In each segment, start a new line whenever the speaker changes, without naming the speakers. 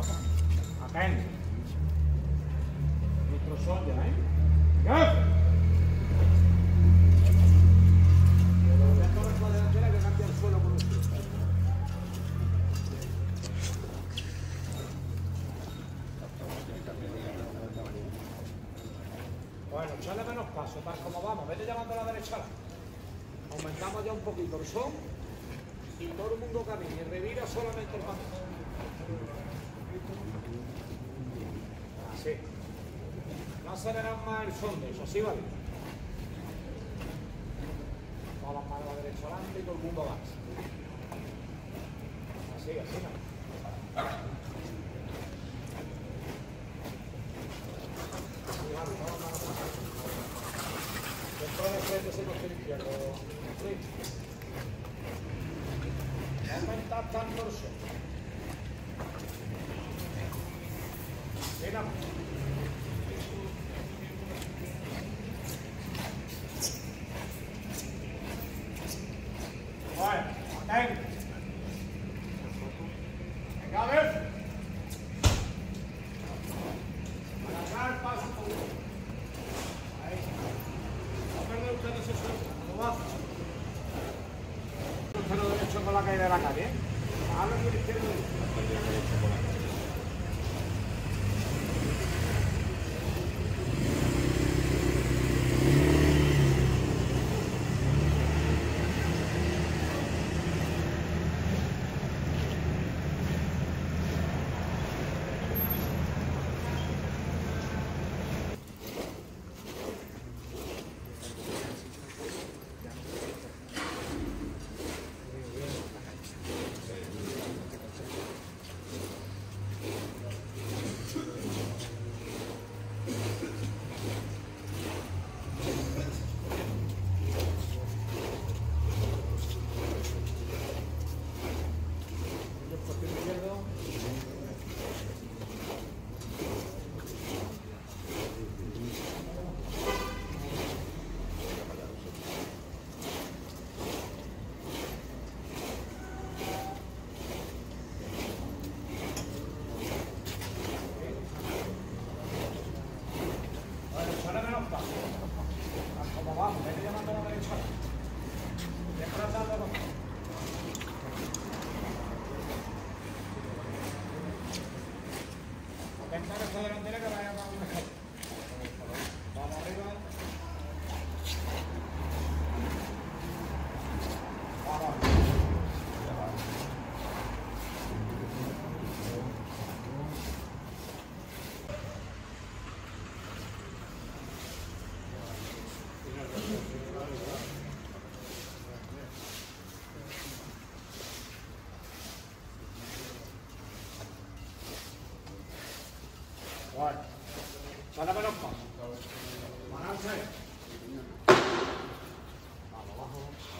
Atento. Nuestro sol ya, ¿eh? ¡Ya! Bueno, echarle menos paso, tal como vamos. Vete llamando a la derecha. Aumentamos ya un poquito el son y todo el mundo camina y revira solamente el camino. Así. No aceleran más el son de eso, así vale. Vamos más a la derecha adelante y todo el mundo avanza. Así, así no. Ese costero izquierdo. No aumentar tanto el sol. Mira. Bueno, atento. Venga, a ver. Alargar el paso un poquito. Ahí. No perder usted ese suelo. No va. Usted lo derecho con la caída de la calle, ¿eh? Habla con el izquierdo. Como vamos, vete llamando a la derecha. Siempre andando con... Atenta a esta delantera que vaya para una calle. Vamos arriba. Vamos. Bueno, sale menos paso. Manarse. Vamos abajo.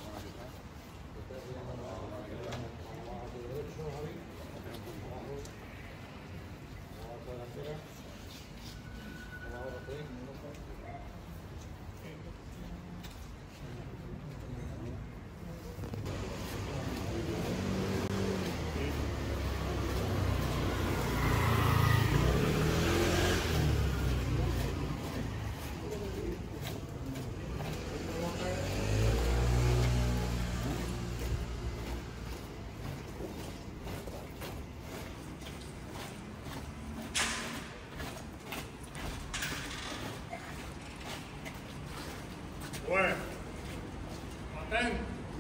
Bueno, atento.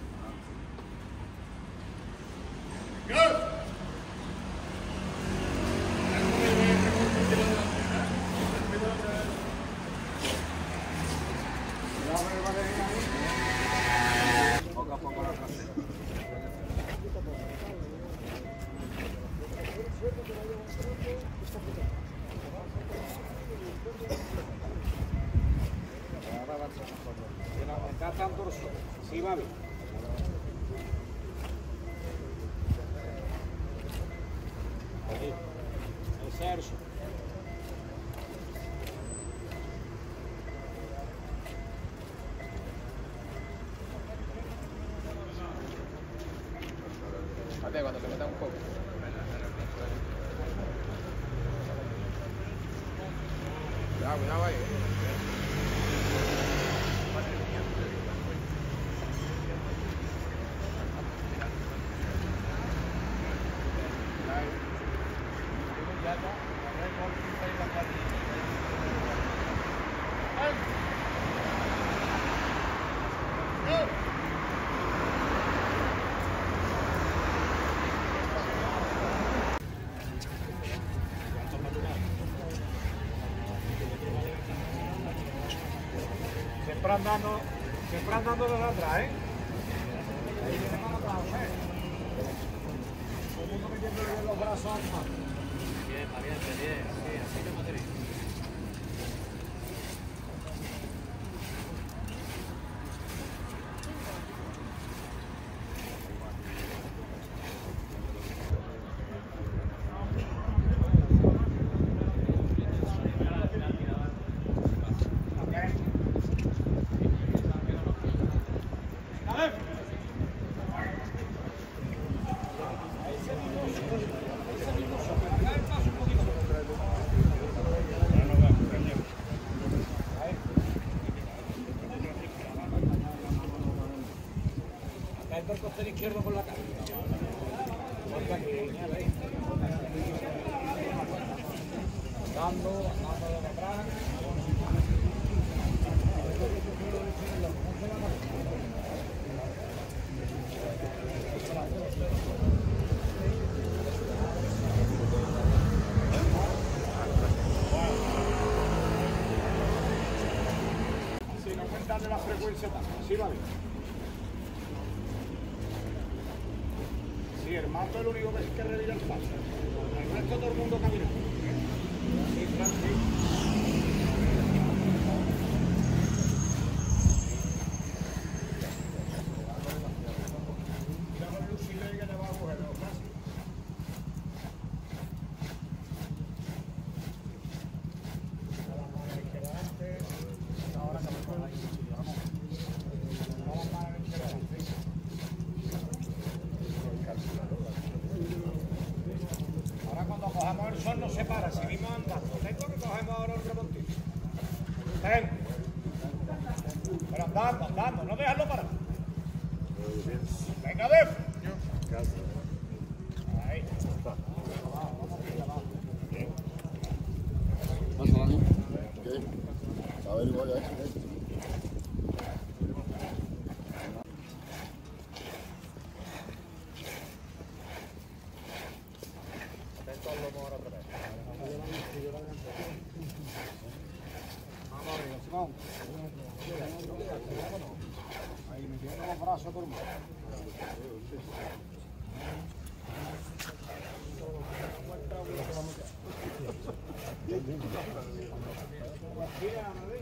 ¡Go! Poco a poco la trasera. Está tan torso. Sí, va bien. Ahí. El cerzo. Cuando te meta un poco.
Cuidado ahí.
Siempre andando desde atrás, ¿eh? Ahí viene para atrás, ¿eh? Todo el mundo metiendo bien los brazos al mar.
Bien, valiente, bien, así te material.
El costero izquierdo con la cara. Andando de atrás. Si no cuentan de la frecuencia, así va bien. Sí, el mando es el único que revira el paso. El resto todo el mundo camina. Sí, Francis. Mira con Lucile que te va a coger, ¿no, Francis? La mano izquierda antes. Ahora que me coge ahí. La mano izquierda antes. Ahora cuando cogemos el sol no se para, seguimos andando. Esto que cogemos ahora el remontito. Ven. Pero andando, no dejarlo parar. Venga, Def. Ahí.
A ver, igual ya.
Vamos arriba, Simón. Ahí metiendo los brazos a todo el mundo. Tira, Madrid.